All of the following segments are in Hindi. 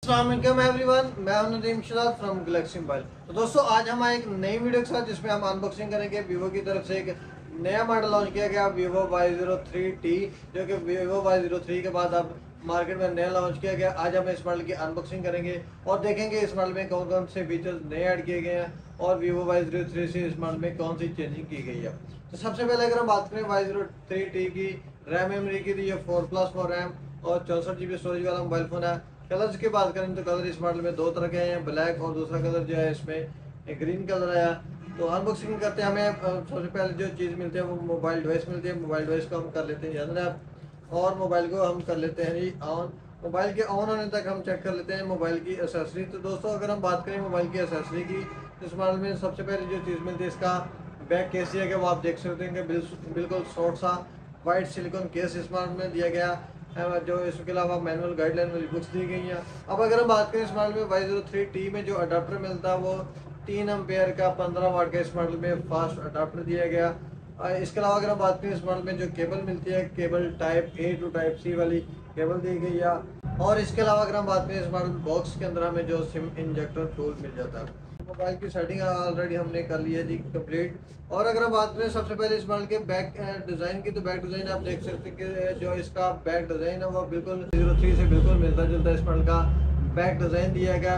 अस्सलाम वालेकुम एवरीवन, मैं हूं Nadeem Shahzad from galaxy mobile. तो दोस्तों आज हम आए एक नई वीडियो के साथ जिसमें हम अनबॉक्सिंग करेंगे। वीवो की तरफ से एक नया मॉडल लॉन्च किया गया वीवो Y03T, जो कि वीवो Y03 के बाद अब मार्केट में नया लॉन्च किया गया। आज हम इस मॉडल की अनबॉक्सिंग करेंगे और देखेंगे इस मॉडल में कौन कौन से फीचर्स नए ऐड किए गए हैं और वीवो Y03 से इस मॉडल में कौन सी चेंजिंग की गई है। तो सबसे पहले अगर हम बात करें Y03T की रैम मेमोरी की, तो ये 4+4 रैम और 64 GB स्टोरेज वाला मोबाइल फोन है। कलर्स की बात करें तो कलर इस मॉडल में दो तरह के हैं, ब्लैक और दूसरा कलर जो है इसमें ग्रीन कलर आया। तो अनबॉक्सिंग करते हैं। हमें सबसे पहले जो चीज़ मिलती है वो मोबाइल डिवाइस मिलती है। मोबाइल डिवाइस को हम कर लेते हैं जनरल और मोबाइल को हम कर लेते हैं जी ऑन। मोबाइल के ऑन होने तक हम चेक कर लेते हैं मोबाइल की एसेसरी। तो दोस्तों अगर हम बात करें मोबाइल की एसेसरी की, तो इस मॉडल में सबसे पहले जो चीज़ मिलती है इसका बैक केस दिया गया, वो आप देख सकते हैं कि बिल्कुल शॉर्ट सा वाइट सिलिकॉन केस इस मॉडल में दिया गया है। जो इसके अलावा मैनुअल गाइडलाइन वाली बुक्स दी गई हैं। अब अगर हम बात करें इस मॉडल में Y03T में जो अडाप्टर मिलता है वो 3 एम्पेयर का 15 वाट का इस मॉडल में फास्ट अडाप्टर दिया गया। इसके अलावा अगर हम बात करें इस मॉडल में जो केबल मिलती है, cable type A to type C वाली केबल दी गई है। और इसके अलावा अगर हम बात करें इस मॉडल बॉक्स के अंदर हमें जो सिम इंजेक्टर टूल मिल जाता है। मोबाइल की सेटिंग ऑलरेडी हमने कर ली है जी कंप्लीट। और अगर हम बात करें सबसे पहले इस मॉडल के बैक डिज़ाइन की, तो बैक डिज़ाइन आप देख सकते हैं कि जो इसका बैक डिज़ाइन है वो बिल्कुल 03 से बिल्कुल मिलता जुलता इस मॉडल का बैक डिज़ाइन दिया गया।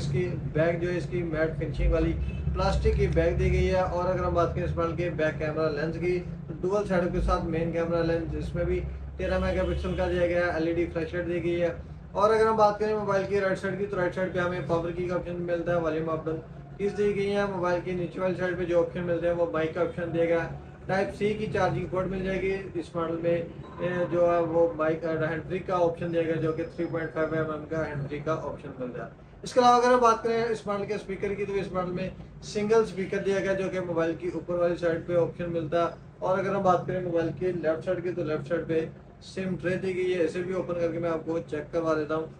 बैक जो है इसकी मैट फिनिशिंग वाली प्लास्टिक की बैक दी गई है। और अगर हम बात करें इस मॉडल के बैक कैमरा लेंस की, तो डुअल साइड के साथ मेन कैमरा लेंस जिसमें भी 13 मेगापिक्सल का दिया गया है। LED फ्लैशलाइट दी गई है। और अगर हम बात करें मोबाइल की राइट साइड की, तो राइट साइड पे हमें पावर की का ऑप्शन मिलता है, वॉल्यूम अप डाउन कीज दी गई है। मोबाइल की नीचे वाली साइड पे जो ऑप्शन मिलते हैं वो माइक का ऑप्शन दिया गया। टाइप C की चार्जिंग पोर्ट मिल जाएगी इस मॉडल में। जो है वो माइक हैंड फ्री का ऑप्शन दिया गया, जो कि 3.5 mm का हैंड फ्री का ऑप्शन मिलता है। इसके अलावा अगर हम बात करें इस मॉडल के स्पीकर की, तो इस मॉडल में सिंगल स्पीकर दिया गया, जो कि मोबाइल की ऊपर वाली साइड पे ऑप्शन मिलता है। और अगर हम बात करें मोबाइल की लेफ्ट साइड की, तो लेफ्ट साइड पे सिम ट्रे दी गई है। इसे भी ओपन करके मैं आपको चेक करवा देता हूँ।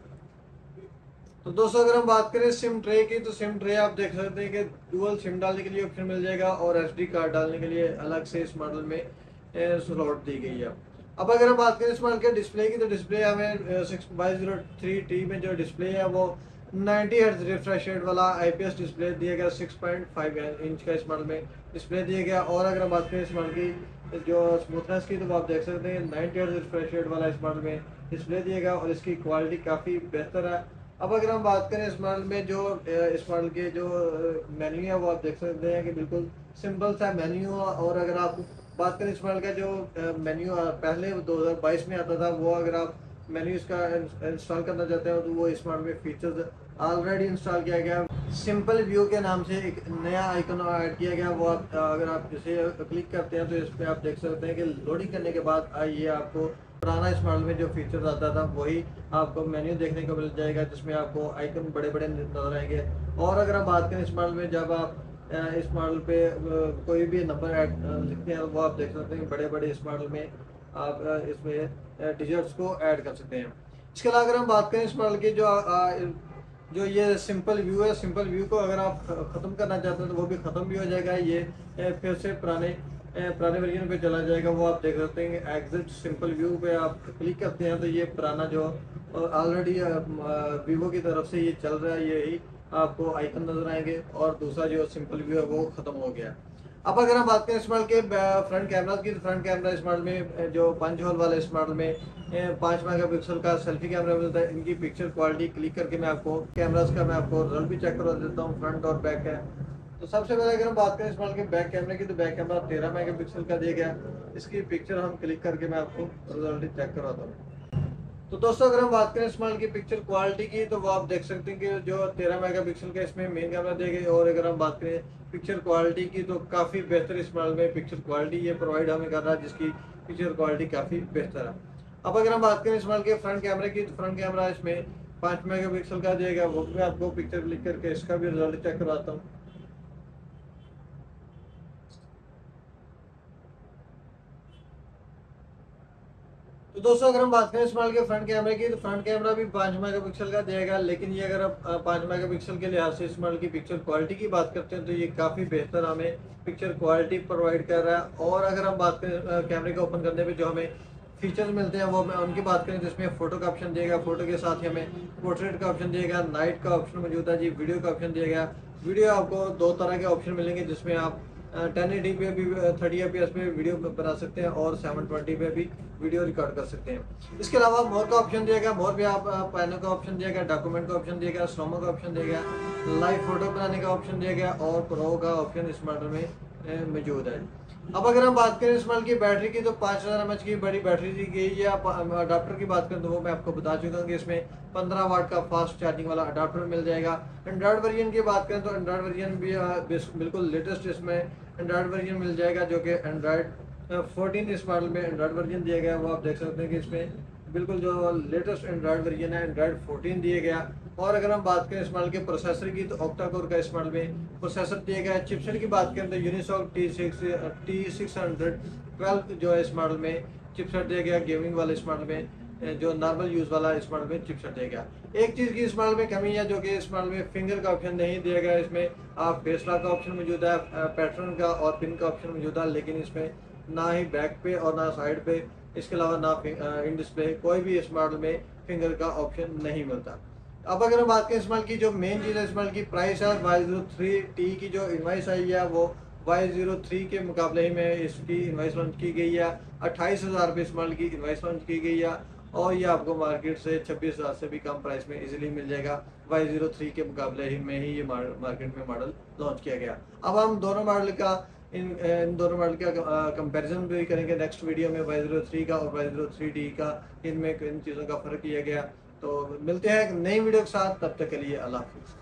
तो दोस्तों अगर हम बात करें सिम ट्रे की, तो सिम ट्रे आप देख सकते हैं कि डुअल सिम डालने के लिए ऑप्शन मिल जाएगा और SD कार्ड डालने के लिए अलग से इस मॉडल में स्लॉट दी गई है। अब अगर हम बात करें इस मॉडल के डिस्प्ले की, तो डिस्प्ले हमें Y03T में जो डिस्प्ले है वो 90 हर्ट्ज रिफ्रेश रेट वाला IPS डिस्प्ले दिया गया। 6.5 इंच का इस मॉडल में डिस्प्ले दिया गया। और अगर हम बात करें इस मॉडल की जो स्मूथनेस की, तो आप देख सकते हैं 90 हर्ट्ज रिफ्रेश रेट वाला इस मॉडल में डिस्प्ले दिया गया और इसकी क्वालिटी काफ़ी बेहतर है। अब अगर हम बात करें इस मॉडल में जो इस मॉडल के जो मेन्यू है वो आप देख सकते हैं कि बिल्कुल सिंपल सा मेन्यू है। और अगर आप बात करें इस मॉडल का जो मेन्यू पहले 2022 में आता था, वो अगर आप मेन्यू इसका इंस्टॉल करना चाहते हो तो वो इस मॉडल में फीचर्स ऑलरेडी इंस्टॉल किया गया। सिंपल व्यू के नाम से एक नया आइकन ऐड किया गया। वो आप अगर आप इसे क्लिक करते हैं तो इस पर आप देख सकते हैं कि लोडिंग करने के बाद ये आपको पुराना इस मॉडल में जो फीचर्स आता था वही आपको मेन्यू देखने को मिल जाएगा, जिसमें आपको आइकन बड़े बड़े नजर आएंगे। और अगर हम बात करें इस मॉडल में, जब आप इस मॉडल पे कोई भी नंबर ऐड लिखते हैं वो आप देख सकते हैं बड़े बड़े इस मॉडल में आप इसमें डिजिट्स को ऐड कर सकते हैं। इसके अलावा अगर हम बात करें इस मॉडल की जो ये सिंपल व्यू है, सिंपल व्यू को अगर आप ख़त्म करना चाहते हैं तो वो भी ख़त्म भी हो जाएगा। ये फिर से पुराने वर्जन पे चला जाएगा। वो आप देख सकते हैं एग्जिट सिंपल व्यू पे आप क्लिक करते हैं तो ये पुराना जो ऑलरेडी वीवो की तरफ से ये चल रहा है यही आपको आइकन नजर आएंगे और दूसरा जो सिंपल व्यू है वो खत्म हो गया। अब अगर हम बात करें इस मॉडल के फ्रंट कैमरा की, तो फ्रंट कैमरा इस मॉडल में जो 5 होल वाले इस मॉडल में 5 मेगापिक्सल का सेल्फी कैमरा मिलता है। इनकी पिक्चर क्वालिटी क्लिक करके मैं आपको कैमरास का मैं आपको रिजल्ट भी चेक करवा देता हूँ, फ्रंट और बैक है। तो सबसे पहले अगर हम बात करें इस मॉडल के बैक कैमरे की, तो बैक कैमरा 13 मेगापिक्सल का दिया गया। इसकी पिक्चर हम क्लिक करके मैं आपको रिजल्ट चेक करवाता हूँ। तो दोस्तों अगर हम बात करें इस मॉडल की पिक्चर क्वालिटी की, तो वो आप देख सकते हैं कि जो 13 मेगापिक्सल का इसमें मेन कैमरा दिया गया। और अगर हम बात करें पिक्चर क्वालिटी की, तो काफ़ी बेहतर इस मॉडल में पिक्चर क्वालिटी ये प्रोवाइड हमें कर रहा है, जिसकी पिक्चर क्वालिटी काफ़ी बेहतर है। अब अगर हम बात करें इस मॉडल के फ्रंट कैमरे की, तो फ्रंट कैमरा इसमें 5 मेगापिक्सल का दिया गया। वो भी मैं आपको पिक्चर क्लिक करके इसका भी रिजल्ट चेक करवाता हूँ। तो दोस्तों अगर हम बात करें इस मॉडल के फ्रंट कैमरे की, तो फ्रंट कैमरा भी 5 मेगापिक्सल का दिया गया। लेकिन ये अगर आप 5 मेगापिक्सल के लिहाज से इस मॉडल की पिक्चर क्वालिटी की बात करते हैं तो ये काफ़ी बेहतर हमें पिक्चर क्वालिटी प्रोवाइड कर रहा है। और अगर हम बात करें कैमरे को ओपन करने पे जो हमें फीचर्स मिलते हैं वो मैं उनकी बात करें तो इसमें फोटो का ऑप्शन दिया गया, फोटो के साथ ही हमें पोर्ट्रेट का ऑप्शन दिया गया, नाइट का ऑप्शन मौजूद है जी, वीडियो का ऑप्शन दिया गया। वीडियो आपको दो तरह के ऑप्शन मिलेंगे जिसमें आप 1080 पे भी 30 fps पे वीडियो बना सकते हैं और 720 पे भी वीडियो रिकॉर्ड कर सकते हैं। इसके अलावा मोर का ऑप्शन दिया गया, मोर पे आप पैनो का ऑप्शन दिया गया, डॉक्यूमेंट का ऑप्शन दिया गया, स्ट्रोमा का ऑप्शन दिया गया, लाइव फोटो बनाने का ऑप्शन दिया गया और प्रो का ऑप्शन इस मॉडल में मौजूद है। अब अगर हम बात करें इस मॉडल की बैटरी की तो 5000 mAh की बड़ी बैटरी दी गई है। अडाप्टर की बात करें तो वो मैं आपको बता चुका हूँ कि इसमें 15 वाट का फास्ट चार्जिंग वाला अडाप्टर मिल जाएगा। एंड्रॉयड वर्जन की बात करें तो एंड्रॉयड वर्जन भी बिल्कुल लेटेस्ट इसमें एंड्रॉयड वर्जन मिल जाएगा जो कि एंड्रॉयड 14 इस मॉडल में एंड्रॉयड वर्जन दिया गया है। वो आप देख सकते हैं कि इसमें बिल्कुल जो लेटेस्ट एंड्रॉयड वर्जन है एंड्रॉयड 14 दिया गया। और अगर हम बात करें इस मॉडल के प्रोसेसर की तो ऑक्टा कोर का इस मॉडल में प्रोसेसर दिया गया है। चिपसेट की बात करें तो यूनिसॉक T612 जो है इस मॉडल में चिपसेट दिया गया। गेमिंग वाले इस मॉडल में जो नॉर्मल यूज वाला इस मॉडल में चिपसेट दिया गया। एक चीज़ की इस मॉडल में कमी है जो कि इस मॉडल में फिंगर का ऑप्शन नहीं दिया गया। इसमें आप फेस लॉक का ऑप्शन मौजूद है, पैटर्न का और पिन का ऑप्शन मौजूद है, लेकिन इसमें ना ही बैक पे और ना साइड पे, इसके अलावा ना इन डिस्प्ले कोई भी इस मॉडल में फिंगर का ऑप्शन नहीं मिलता। अब अगर हम बात करें इस मॉडल की जो मेन चीज़ है इस मॉडल की प्राइस है Y03T की जो इनवाइस आई है वो Y03 के मुकाबले ही में इसकी इनवाइस लॉन्च की गई है। 28,000 रुपये इस मॉडल की इनवाइस लॉन्च की गई है और ये आपको मार्केट से 26,000 से भी कम प्राइस में इजीली मिल जाएगा। Y03 के मुकाबले ही में ही ये मार्केट में मॉडल लॉन्च किया गया। अब हम दोनों मॉडल का इन दोनों मॉडल का कंपैरिजन भी करेंगे नेक्स्ट वीडियो में, Y03 का और Y03D का, इनमें किन चीज़ों का फ़र्क किया गया। तो मिलते हैं एक नई वीडियो के साथ, तब तक के लिए अल्लाह हाफिज़।